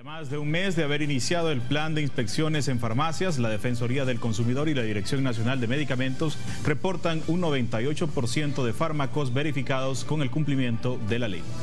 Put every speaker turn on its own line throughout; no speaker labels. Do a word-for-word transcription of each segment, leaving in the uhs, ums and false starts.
A más de un mes de haber iniciado el plan de inspecciones en farmacias, la Defensoría del Consumidor y la Dirección Nacional de Medicamentos reportan un noventa y ocho por ciento de fármacos verificados con el cumplimiento de la ley.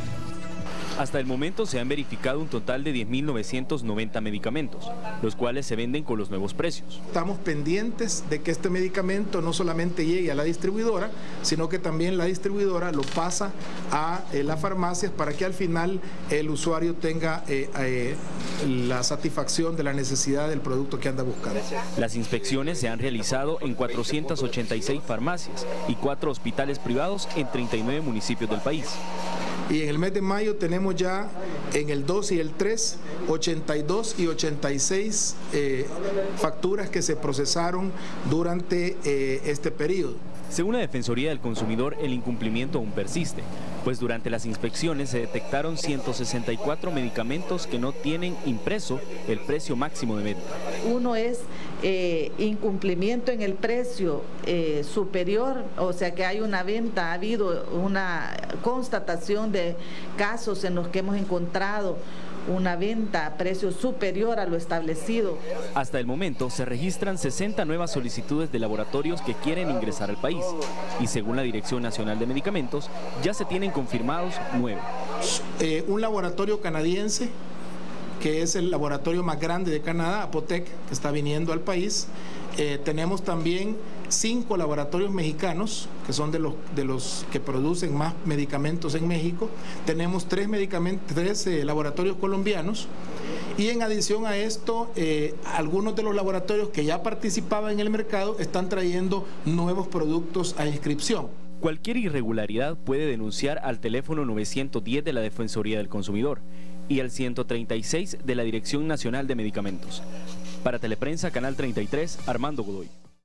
Hasta el momento se han verificado un total de diez mil novecientos noventa medicamentos, los cuales se venden con los nuevos precios.
Estamos pendientes de que este medicamento no solamente llegue a la distribuidora, sino que también la distribuidora lo pasa a eh, las farmacias para que al final el usuario tenga eh, eh, la satisfacción de la necesidad del producto que anda buscando.
Las inspecciones se han realizado en cuatrocientas ochenta y seis farmacias y cuatro hospitales privados en treinta y nueve municipios del país.
Y en el mes de mayo tenemos ya en el dos y el tres, ochenta y dos y ochenta y seis eh, facturas que se procesaron durante eh, este periodo.
Según la Defensoría del Consumidor, el incumplimiento aún persiste, pues durante las inspecciones se detectaron ciento sesenta y cuatro medicamentos que no tienen impreso el precio máximo de venta.
Uno es eh, incumplimiento en el precio eh, superior, o sea que hay una venta, ha habido una constatación de casos en los que hemos encontrado una venta a precio superior a lo establecido.
Hasta el momento se registran sesenta nuevas solicitudes de laboratorios que quieren ingresar al país y según la Dirección Nacional de Medicamentos ya se tienen confirmados nueve.
Eh, un laboratorio canadiense que es el laboratorio más grande de Canadá, Apotec, que está viniendo al país. Eh, tenemos también cinco laboratorios mexicanos, que son de los, de los que producen más medicamentos en México. Tenemos tres, medicamentos, tres eh, laboratorios colombianos. Y en adición a esto, eh, algunos de los laboratorios que ya participaban en el mercado están trayendo nuevos productos a inscripción.
Cualquier irregularidad puede denunciar al teléfono novecientos diez de la Defensoría del Consumidor y al ciento treinta y seis de la Dirección Nacional de Medicamentos. Para Teleprensa, Canal treinta y tres, Armando Godoy.